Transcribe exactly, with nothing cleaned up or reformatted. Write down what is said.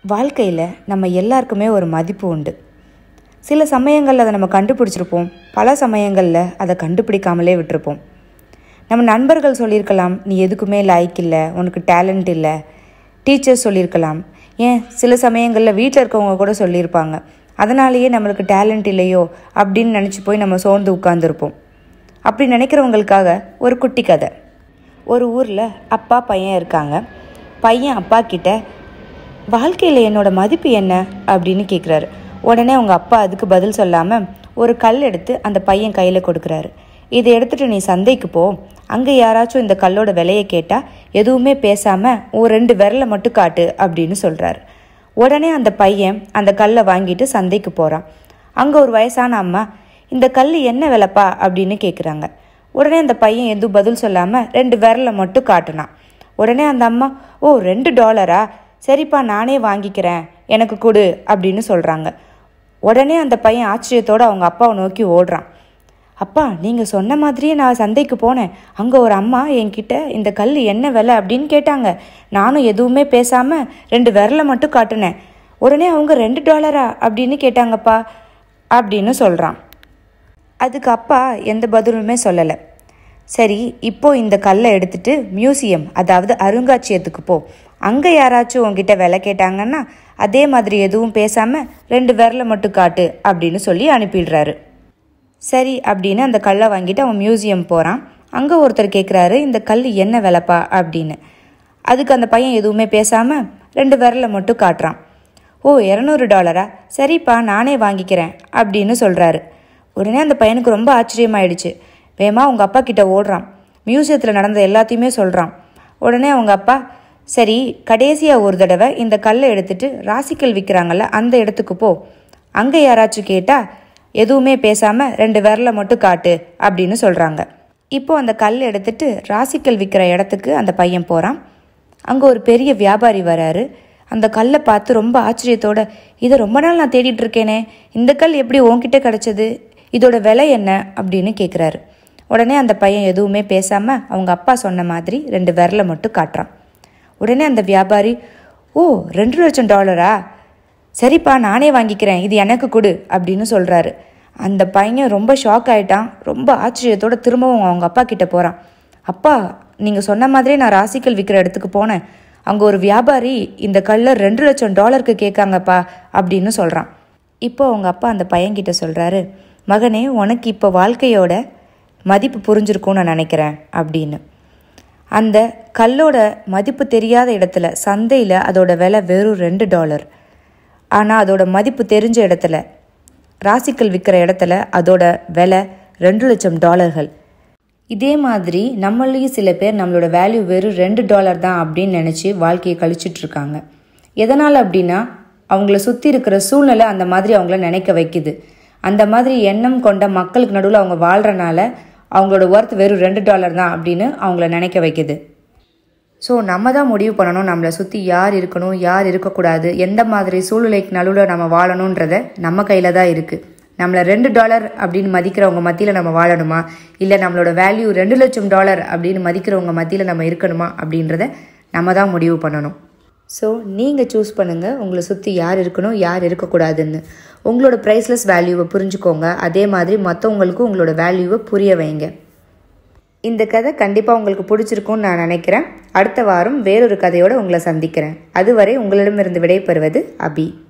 வாழ்க்கையில் நம்ம எல்லாருக்குமே ஒரு மதிப்பு உண்டு. சில சமயங்களில் அதை நம்ம கண்டுபிடிச்சிருப்போம், பல சமயங்களில் அதை கண்டுபிடிக்காமலே விட்டுருப்போம். நம்ம நண்பர்கள் சொல்லியிருக்கலாம், நீ எதுக்குமே லாய்க்கு இல்லை, உனக்கு டேலண்ட் இல்லை. டீச்சர்ஸ் சொல்லியிருக்கலாம், ஏன் சில சமயங்களில் வீட்டில் இருக்கவங்க கூட சொல்லியிருப்பாங்க, அதனாலேயே நம்மளுக்கு டேலண்ட் இல்லையோ அப்படின்னு நினச்சி போய் நம்ம சோர்ந்து உட்காந்துருப்போம். அப்படி நினைக்கிறவங்களுக்காக ஒரு குட்டி கதை. ஒரு ஊரில் அப்பா பையன் இருக்காங்க. பையன் அப்பா கிட்ட, வாழ்க்கையில் என்னோட மதிப்பு என்ன அப்படின்னு கேட்குறாரு. உடனே அவங்க அப்பா அதுக்கு பதில் சொல்லாமல் ஒரு கல் எடுத்து அந்த பையன் கையில் கொடுக்குறாரு. இதை எடுத்துகிட்டு நீ சந்தைக்கு போ, அங்கே யாராச்சும் இந்த கல்லோட விலையை கேட்டால் எதுவுமே பேசாமல் ஒரு ரெண்டு விரலை மட்டும் காட்டு அப்படின்னு சொல்கிறாரு. உடனே அந்த பையன் அந்த கல்லை வாங்கிட்டு சந்தைக்கு போகிறான். அங்கே ஒரு வயசான அம்மா, இந்த கல் என்ன விலைப்பா அப்படின்னு கேட்குறாங்க. உடனே அந்த பையன் எதுவும் பதில் சொல்லாமல் ரெண்டு விரலை மட்டும் காட்டுனான். உடனே அந்த அம்மா, ஓ ரெண்டு டாலரா, சரிப்பா நானே வாங்கிக்கிறேன், எனக்கு கொடு அப்படின்னு சொல்கிறாங்க. உடனே அந்த பையன் ஆச்சரியத்தோடு அவங்க அப்பாவை நோக்கி ஓடுறான். அப்பா, நீங்கள் சொன்ன மாதிரியே நான் சந்தைக்கு போனேன். அங்கே ஒரு அம்மா என்கிட்ட இந்த கல் என்ன விலை அப்படின்னு கேட்டாங்க. நானும் எதுவுமே பேசாமல் ரெண்டு விரலை மட்டும் காட்டினேன். உடனே அவங்க ரெண்டு டாலரா அப்படின்னு கேட்டாங்கப்பா அப்படின்னு சொல்கிறான். அதுக்கு அப்பா எந்த பதிலுமே சொல்லலை. சரி, இப்போ இந்த கல்லை எடுத்துட்டு மியூசியம், அதாவது அருங்காட்சியகத்துக்கு போ, அங்கே யாராச்சும் உங்ககிட்ட விலை கேட்டாங்கன்னா அதே மாதிரி எதுவும் பேசாமல் ரெண்டு விரலை மட்டும் காட்டு அப்படின்னு சொல்லி அனுப்பிடுறாரு. சரி அப்படின்னு அந்த கல்லை வாங்கிட்டு அவன் மியூசியம் போகிறான். அங்கே ஒருத்தர் கேட்குறாரு, இந்த கல் என்ன விலைப்பா அப்படின்னு. அதுக்கு அந்த பையன் எதுவுமே பேசாமல் ரெண்டு விரலை மட்டும் காட்டுறான். ஓ இரநூறு டாலரா, சரிப்பா நானே வாங்கிக்கிறேன் அப்படின்னு சொல்கிறாரு. உடனே அந்த பையனுக்கு ரொம்ப ஆச்சரியமாயிடுச்சு. வேமா அவங்க அப்பா கிட்ட ஓடுறான். மியூசியத்தில் நடந்த எல்லாத்தையுமே சொல்கிறான். உடனே அவங்க அப்பா, சரி கடைசியாக ஒரு தடவை இந்த கல்லை எடுத்துட்டு ராசிக்கல் விற்கிறாங்கல்ல அந்த இடத்துக்கு போ, அங்கே யாராச்சும் கேட்டால் எதுவுமே பேசாமல் ரெண்டு விரலை மட்டும் காட்டு அப்படின்னு சொல்கிறாங்க. இப்போது அந்த கல் எடுத்துட்டு ராசிக்கல் விற்கிற இடத்துக்கு அந்த பையன் போகிறான். அங்கே ஒரு பெரிய வியாபாரி வராரு. அந்த கல்லை பார்த்து ரொம்ப ஆச்சரியத்தோட, இதை ரொம்ப நாள் நான் தேடிட்டு இருக்கேனே, இந்த கல் எப்படி உன்கிட்ட கிடச்சது, இதோட விலை என்ன அப்படின்னு கேட்குறாரு. உடனே அந்த பையன் எதுவுமே பேசாமல் அவங்க அப்பா சொன்ன மாதிரி ரெண்டு விரலை மட்டும் காட்டுறான். உடனே அந்த வியாபாரி, ஓ ரெண்டு லட்சம் டாலரா, சரிப்பா நானே வாங்கிக்கிறேன், இது எனக்கு கொடு அப்படின்னு சொல்கிறாரு. அந்த பையன் ரொம்ப ஷாக் ஆகிட்டான். ரொம்ப ஆச்சரியத்தோடு திரும்பவும் அவங்க அப்பா கிட்ட போகிறான். அப்பா, நீங்கள் சொன்ன மாதிரியே நான் ராசிக்கல் விற்கிற இடத்துக்கு போனேன். அங்கே ஒரு வியாபாரி இந்த கல்லை ரெண்டு லட்சம் டாலருக்கு கேட்காங்கப்பா அப்படின்னு சொல்கிறான். இப்போ அவங்க அப்பா அந்த பையன்கிட்ட சொல்கிறாரு, மகனே, உனக்கு இப்போ வாழ்க்கையோட மதிப்பு புரிஞ்சிருக்கும்னு நான் நினைக்கிறேன் அப்படின்னு. அந்த கல்லோட மதிப்பு தெரியாத இடத்துல சந்தையில் அதோட விலை வெறும் ரெண்டு டாலர். ஆனால் அதோட மதிப்பு தெரிஞ்ச இடத்துல ராசிக்கல் விற்கிற இடத்துல அதோட விலை ரெண்டு லட்சம் டாலர்கள். இதே மாதிரி நம்மளையும் சில பேர் நம்மளோட வேல்யூ வெறும் ரெண்டு டாலர் தான் அப்படின்னு நினச்சி வாழ்க்கையை கழிச்சிட்ருக்காங்க. எதனால் அப்படின்னா, அவங்கள சுற்றி இருக்கிற சூழ்நிலை அந்த மாதிரி அவங்கள நினைக்க வைக்குது. அந்த மாதிரி எண்ணம் கொண்ட மக்களுக்கு நடுவில் அவங்க வாழ்கிறனால அவங்களோட ஒர்த் வெறும் ரெண்டு டாலர் தான் அப்படின்னு அவங்கள நினைக்க வைக்குது. ஸோ நம்ம தான் முடிவு பண்ணணும், நம்மளை சுற்றி யார் இருக்கணும், யார் இருக்கக்கூடாது, எந்த மாதிரி சூழ்நிலைக்கு நடுவில் நம்ம வாழணுன்றத நம்ம கையில் தான் இருக்குது. நம்மளை ரெண்டு டாலர் அப்படின்னு மதிக்கிறவங்க மத்தியில் நம்ம வாழணுமா, இல்லை நம்மளோட வேல்யூ ரெண்டு லட்சம் டாலர் அப்படின்னு மதிக்கிறவங்க மத்தியில் நம்ம இருக்கணுமா அப்படின்றத நம்ம தான் முடிவு பண்ணணும். ஸோ நீங்கள் சூஸ் பண்ணுங்கள், உங்களை சுற்றி யார் இருக்கணும், யார் இருக்கக்கூடாதுன்னு. உங்களோட ப்ரைஸ்லெஸ் வேல்யூவை புரிஞ்சுக்கோங்க. அதே மாதிரி மற்றவங்களுக்கும் உங்களோட வேல்யூவை புரிய வைங்க. இந்த கதை கண்டிப்பாக உங்களுக்கு பிடிச்சிருக்கும்னு நான் நினைக்கிறேன். அடுத்த வாரம் வேறொரு கதையோடு உங்களை சந்திக்கிறேன். அதுவரை உங்களிடமிருந்து விடைபெறுவது அபி.